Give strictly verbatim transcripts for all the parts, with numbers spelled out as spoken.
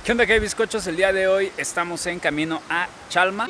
¿Qué onda, qué bizcochos? El día de hoy estamos en camino a Chalma.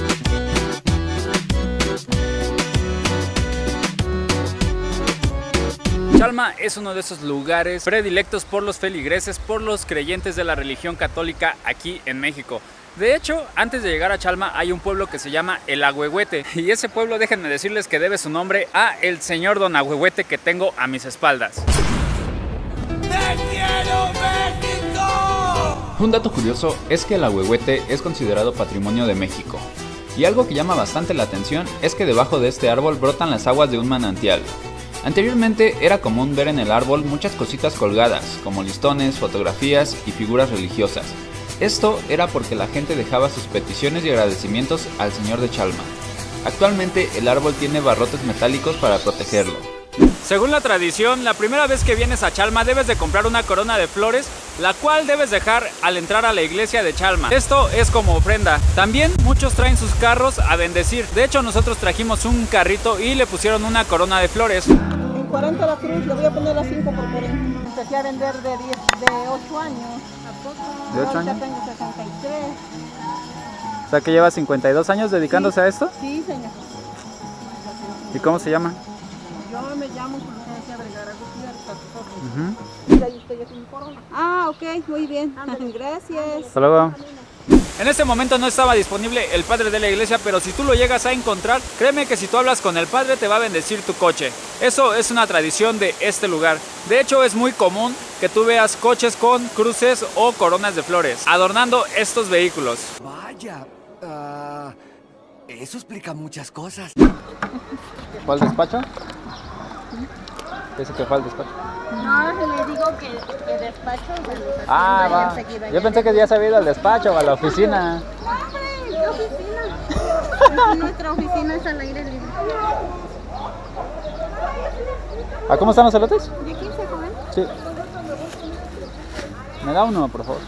Chalma es uno de esos lugares predilectos por los feligreses, por los creyentes de la religión católica aquí en México. De hecho, antes de llegar a Chalma hay un pueblo que se llama El Ahuehuete, y ese pueblo, déjenme decirles que debe su nombre a el señor Don Ahuehuete que tengo a mis espaldas. ¡Te quiero, México! Un dato curioso es que el Ahuehuete es considerado patrimonio de México. Y algo que llama bastante la atención es que debajo de este árbol brotan las aguas de un manantial. Anteriormente era común ver en el árbol muchas cositas colgadas, como listones, fotografías y figuras religiosas. Esto era porque la gente dejaba sus peticiones y agradecimientos al señor de Chalma. Actualmente el árbol tiene barrotes metálicos para protegerlo. Según la tradición, la primera vez que vienes a Chalma debes de comprar una corona de flores, la cual debes dejar al entrar a la iglesia de Chalma. Esto es como ofrenda. También muchos traen sus carros a bendecir. De hecho, nosotros trajimos un carrito y le pusieron una corona de flores. En cuarenta la cruz, le voy a poner las cinco por cuarenta. Empecé a vender de, diez, de ocho años. ¿De ocho años? Tengo sesenta y tres. O sea que lleva cincuenta y dos años dedicándose sí, a esto. Sí, señor. ¿Y cómo se llama? Yo me llamo Fulgencia Vergara Gutiérrez. Uh-huh. Y ahí estoy aquí mi corona. Ah, ok, muy bien. Gracias. Hasta luego. En este momento no estaba disponible el padre de la iglesia, pero si tú lo llegas a encontrar, créeme que si tú hablas con el padre te va a bendecir tu coche. Eso es una tradición de este lugar. De hecho, es muy común que tú veas coches con cruces o coronas de flores adornando estos vehículos. Vaya, uh, eso explica muchas cosas. ¿Fue al despacho? Dice que fue al despacho. No, se le digo que, que despacho. Ah, va. Yo pensé que ya se había ido al despacho o a la oficina. No, hombre, ¿qué oficina? Nuestra oficina es al aire libre. ¿A cómo están los elotes? ¿De quince comen? Sí. Me da uno, por favor.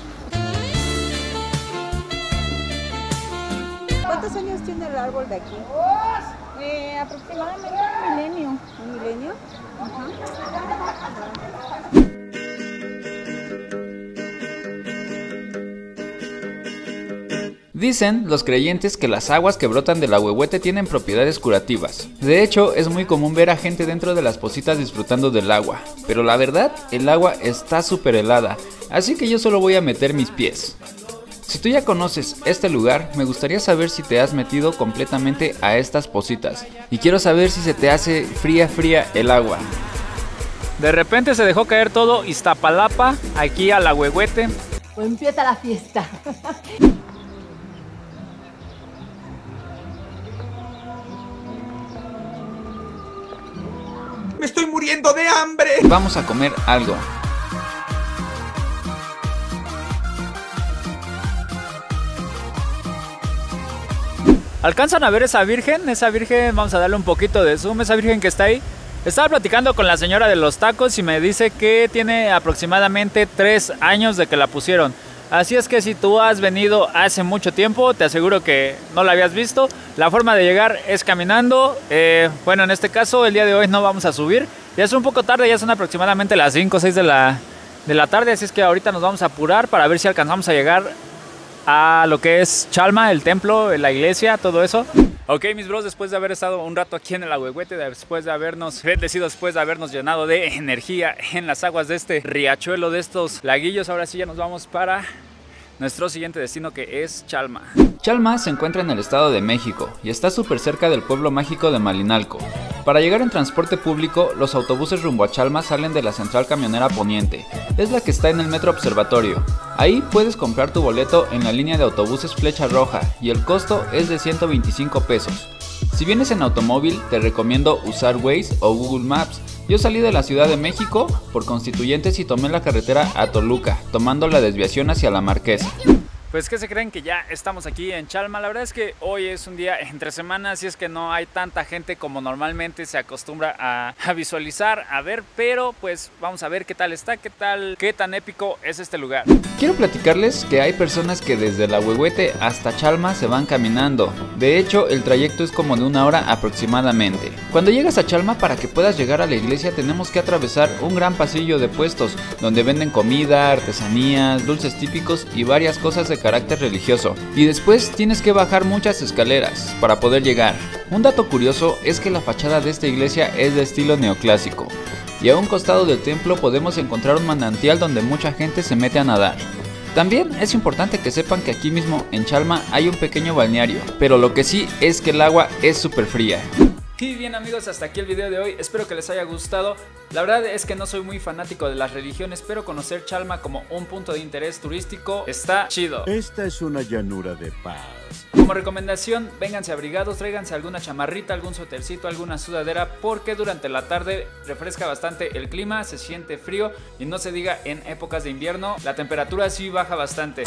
¿Cuántos años tiene el árbol de aquí? Eh, aproximadamente un milenio. ¿Un milenio? Ajá. Dicen los creyentes que las aguas que brotan del Ahuehuete tienen propiedades curativas. De hecho, es muy común ver a gente dentro de las pocitas disfrutando del agua. Pero la verdad, el agua está súper helada, así que yo solo voy a meter mis pies. Si tú ya conoces este lugar, me gustaría saber si te has metido completamente a estas pocitas. Y quiero saber si se te hace fría fría el agua. De repente se dejó caer todo Iztapalapa aquí al Ahuehuete. Pues empieza la fiesta. ¡Me estoy muriendo de hambre! Vamos a comer algo. ¿Alcanzan a ver esa virgen? Esa virgen, vamos a darle un poquito de zoom, esa virgen que está ahí. Estaba platicando con la señora de los tacos y me dice que tiene aproximadamente tres años de que la pusieron. Así es que si tú has venido hace mucho tiempo, te aseguro que no la habías visto. La forma de llegar es caminando. Eh, bueno, en este caso el día de hoy no vamos a subir. Ya es un poco tarde, ya son aproximadamente las cinco o seis de la, de la tarde. Así es que ahorita nos vamos a apurar para ver si alcanzamos a llegar a lo que es Chalma, el templo, la iglesia, todo eso. Ok, mis bros, después de haber estado un rato aquí en el Ahuehuete, después de habernos bendecido, después de habernos llenado de energía en las aguas de este riachuelo, de estos laguillos, ahora sí ya nos vamos para nuestro siguiente destino, que es Chalma. Chalma se encuentra en el Estado de México y está súper cerca del pueblo mágico de Malinalco. Para llegar en transporte público, los autobuses rumbo a Chalma salen de la central camionera Poniente. Es la que está en el Metro Observatorio. Ahí puedes comprar tu boleto en la línea de autobuses Flecha Roja y el costo es de ciento veinticinco pesos. Si vienes en automóvil, te recomiendo usar Waze o Google Maps. Yo salí de la Ciudad de México por Constituyentes y tomé la carretera a Toluca, tomando la desviación hacia La Marquesa. Pues ¿qué se creen? Que ya estamos aquí en Chalma. La verdad es que hoy es un día entre semanas y es que no hay tanta gente como normalmente se acostumbra a, a visualizar, a ver, pero pues vamos a ver qué tal está, qué tal, qué tan épico es este lugar. Quiero platicarles que hay personas que desde la Huehuete hasta Chalma se van caminando. De hecho, el trayecto es como de una hora aproximadamente. Cuando llegas a Chalma, para que puedas llegar a la iglesia tenemos que atravesar un gran pasillo de puestos donde venden comida, artesanías, dulces típicos y varias cosas de carácter religioso, y después tienes que bajar muchas escaleras para poder llegar. Un dato curioso es que la fachada de esta iglesia es de estilo neoclásico, y a un costado del templo podemos encontrar un manantial donde mucha gente se mete a nadar. También es importante que sepan que aquí mismo en Chalma hay un pequeño balneario, pero lo que sí es que el agua es súper fría. Y bien amigos, hasta aquí el video de hoy, espero que les haya gustado. La verdad es que no soy muy fanático de las religiones, pero conocer Chalma como un punto de interés turístico está chido. Esta es una llanura de paz. Como recomendación, vénganse abrigados, tráiganse alguna chamarrita, algún suétercito, alguna sudadera, porque durante la tarde refresca bastante el clima, se siente frío y no se diga en épocas de invierno, la temperatura sí baja bastante.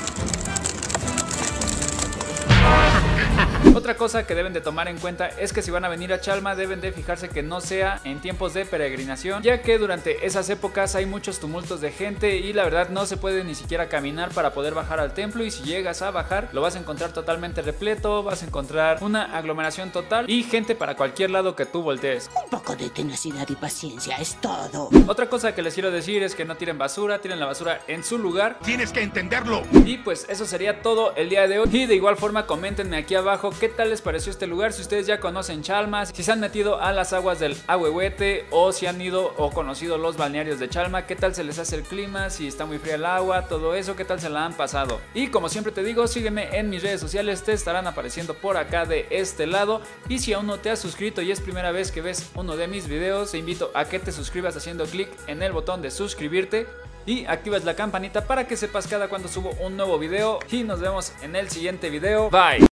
Otra cosa que deben de tomar en cuenta es que si van a venir a Chalma deben de fijarse que no sea en tiempos de peregrinación, ya que durante esas épocas hay muchos tumultos de gente y la verdad no se puede ni siquiera caminar para poder bajar al templo, y si llegas a bajar lo vas a encontrar totalmente repleto, vas a encontrar una aglomeración total y gente para cualquier lado que tú voltees. Un poco de tenacidad y paciencia es todo. Otra cosa que les quiero decir es que no tiren basura, tiren la basura en su lugar. Tienes que entenderlo. Y pues eso sería todo el día de hoy, y de igual forma coméntenme aquí abajo qué tal les pareció este lugar, si ustedes ya conocen Chalma, si se han metido a las aguas del Ahuehuete o si han ido o conocido los balnearios de Chalma, qué tal se les hace el clima, si está muy fría el agua, todo eso, qué tal se la han pasado. Y como siempre te digo, sígueme en mis redes sociales, te estarán apareciendo por acá de este lado, y si aún no te has suscrito y es primera vez que ves uno de mis videos, te invito a que te suscribas haciendo clic en el botón de suscribirte y activas la campanita para que sepas cada cuando subo un nuevo video, y nos vemos en el siguiente video. Bye.